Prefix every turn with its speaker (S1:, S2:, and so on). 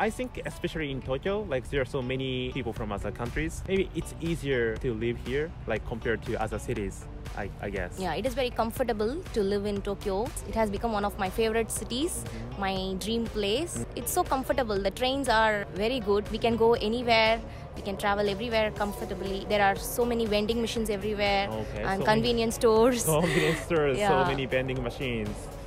S1: I think especially in Tokyo, like there are so many people from other countries. Maybe it's easier to live here, like compared to other cities, I guess.
S2: Yeah, it is very comfortable to live in Tokyo. It has become one of my favorite cities, my dream place. It's so comfortable. The trains are very good. We can go anywhere. We can travel everywhere comfortably. There are so many vending machines everywhere,
S1: Okay,
S2: and
S1: so
S2: convenience stores.
S1: Convenience stores, so
S2: Yeah.
S1: many vending machines.